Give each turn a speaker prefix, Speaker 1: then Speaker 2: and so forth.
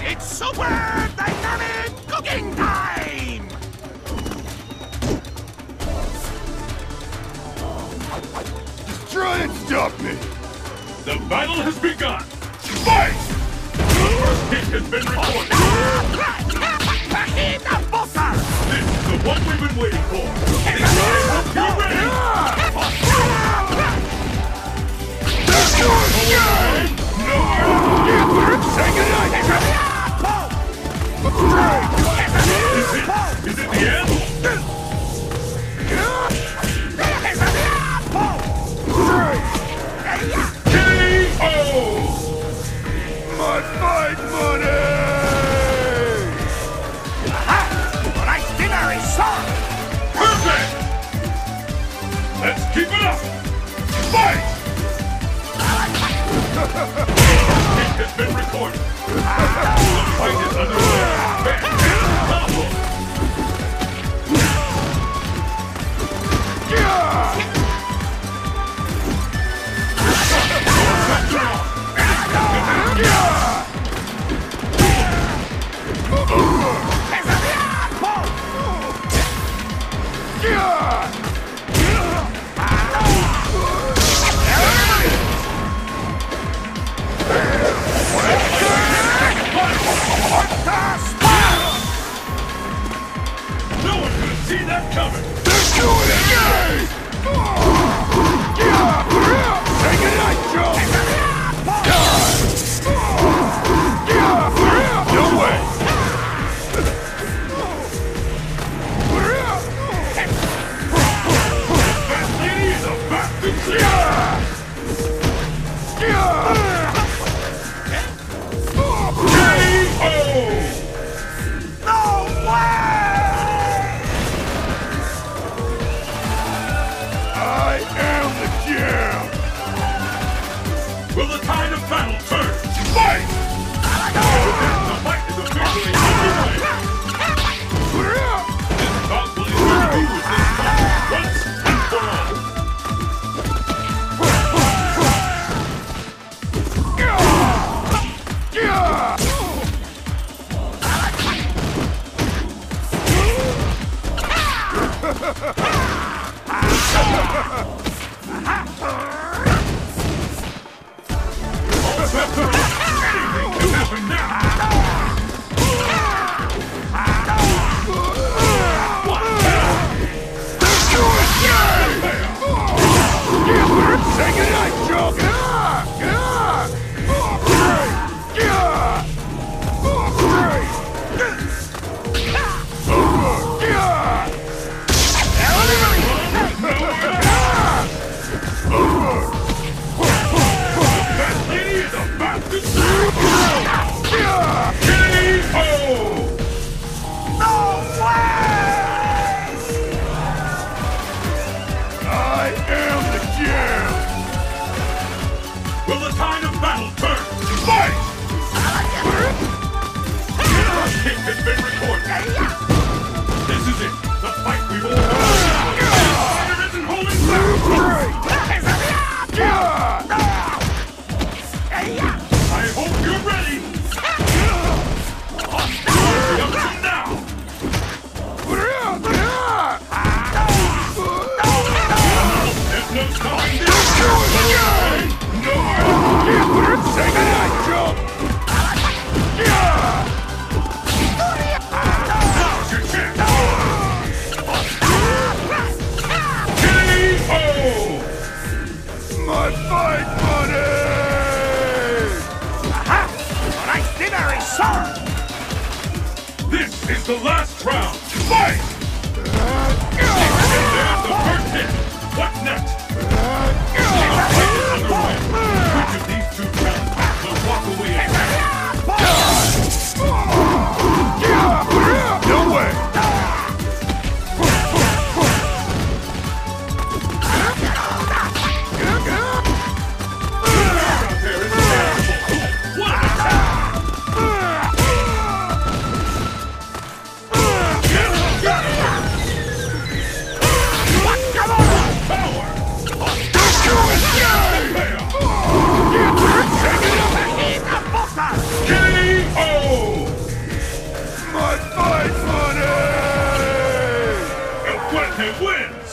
Speaker 1: It's super dynamic cooking time!
Speaker 2: Just try and stop me!
Speaker 3: The battle has begun! Fight! The first hit has been recorded! This is the one we've been waiting for! And I hope you're ready! No!
Speaker 2: Say goodnight!
Speaker 3: Is it the end? K.O.
Speaker 2: My fight money!
Speaker 1: Tonight's dinner is served!
Speaker 3: Perfect! Let's keep it up! Fight! It has been recorded! The fight is underway! Combo! No one could have seen that coming!
Speaker 2: They're doing it! Say goodnight, Joe! No way!
Speaker 3: That lady is about to K.O.
Speaker 1: No way!
Speaker 2: I am the champ!
Speaker 3: Will the tide of battle turn? Fight! The fight is officially underway! This bout will either do with this fight once and for all! Anything can happen now!
Speaker 2: Say goodnight, Joe!
Speaker 3: That lady is about to K.O.
Speaker 1: No way!
Speaker 2: I am the champ!
Speaker 3: Will the tide of battle turn? Fight! The first kick has been recorded. This is it. The fight we've all wanted. The fighter isn't holding back. I hope you're ready. Up to now. There's no stopping this. No way.
Speaker 2: Say goodnight, Joe!
Speaker 3: Now's your chance. K.O.
Speaker 2: My fight money!
Speaker 1: Tonight's dinner is served!
Speaker 3: This is the last round. Fight! And there's the first hit. What's next? The fight is underway. Which of these two challenges will walk away as
Speaker 2: No way!
Speaker 3: What an attack! Power! Fuerte wins!